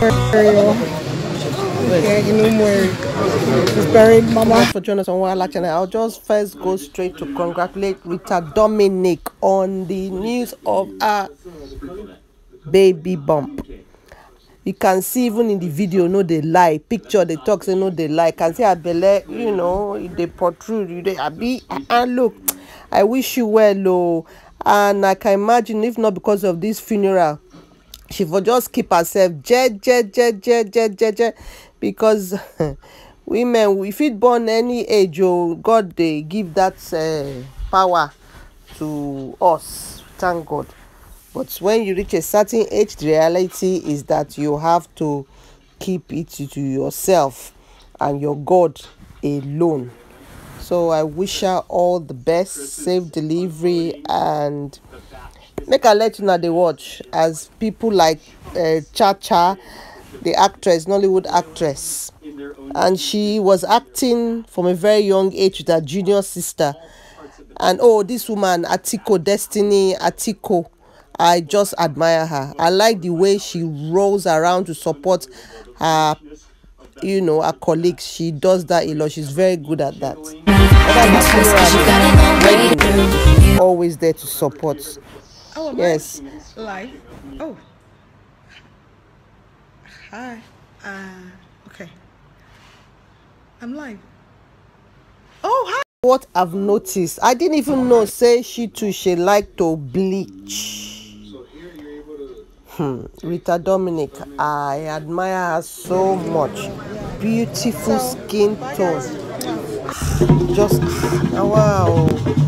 Okay, you know more. Just buried mama. For joining us on Wala channel. I'll just first go straight to congratulate Rita Dominic on the news of her baby bump. You can see even in the video, no they lie. Picture they talk say no they lie. Can see her belly, you know, they protrude. You they abi and look. I wish you well, oh. And I can imagine if not because of this funeral, she for just keep herself because women, we fit born any age, oh, God they give that power to us, thank God. But when you reach a certain age, the reality is that you have to keep it to yourself and your God alone. So I wish her all the best, safe delivery, and make I let you know they watch as people like Cha, the actress, Nollywood actress, and she was acting from a very young age with her junior sister. And oh, this woman Atiko, Destiny Atiko, I just admire her. I like the way she rolls around to support her, you know, her colleagues. She does that a lot. She's very good at that. Always there to support. Oh, yes. Live. Oh. Hi. Okay. I'm live. Oh, hi. What I've noticed, I didn't even know, say she too, she like to bleach. Rita Dominic, I admire her so much. Beautiful skin tone. Just, wow.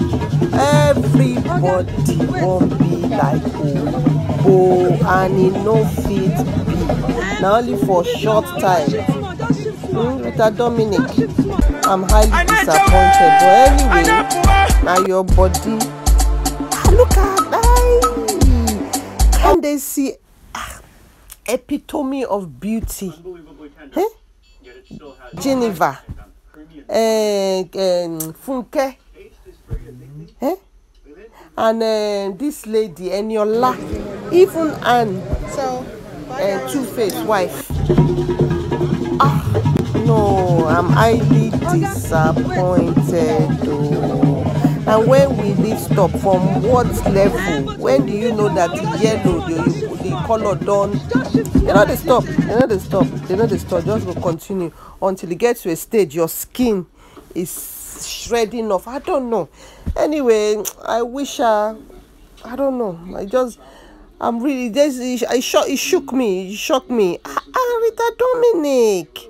Everybody won't be like oh, and it no fit be. Now only for short time. Rita Dominic, I'm highly disappointed. But anyway, now your body. Look at that. Can they see epitome of beauty? Eh? Geneva. Funke. Eh? And this lady, Eniola. Even Anne. Two-Face wife. No, I'm highly disappointed. Oh. And when will it stop? From what level? When do you know that the yellow, the color done? They know they stop. They know they stop. They know they stop. Just will continue until it gets to a stage your skin is shredding off. I don't know. Anyway, I wish I don't know. I'm really it shook me. It shocked me. Rita Dominic.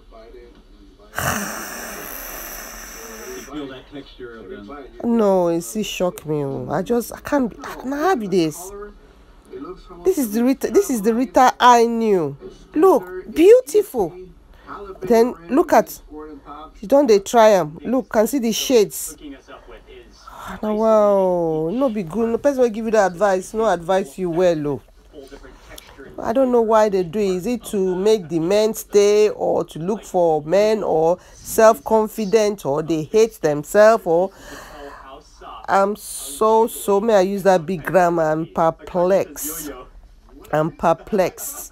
No, it still shocked me. I can't be. I'm happy this. This is the Rita I knew. Look, beautiful. Then look at. She done they try them. Look, can see the shades. Now, wow, no be good. No person will give you the advice. No advice you well, look. I don't know why they do it. Is it to make the men stay, or to look for men, or self-confident, or they hate themselves, or I'm so may I use that big grammar? I'm perplexed. I'm perplexed.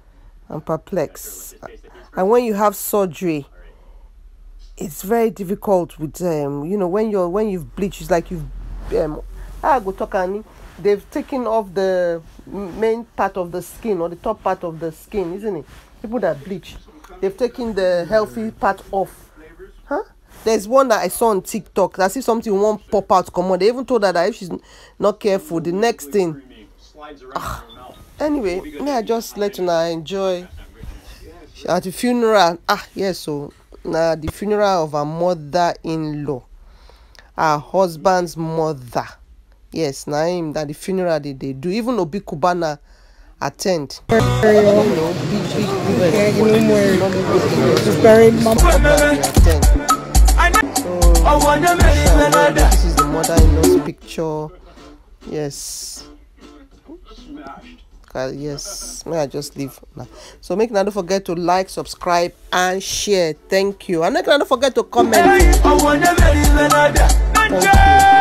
And when you have surgery, it's very difficult with you know, when you've bleached, it's like you've I go talk and they've taken off the main part of the skin, or the top part of the skin, isn't it? People that bleach, they've taken the healthy part off. Huh? There's one that I saw on TikTok that see something won't pop out, come on. They even told her that if she's not careful, the next thing. Anyway, I just let you know enjoy at the funeral. Yes, so now the funeral of her mother-in-law, her husband's mother. Yes, now him that the funeral they do. Even Obi Kubana attend. You know, Just buried mama. So this is the mother-in-law's picture. Yes. Yes, may I just leave now. So make not forget to like, subscribe, and share. Thank you. And make not forget to comment. Thank you.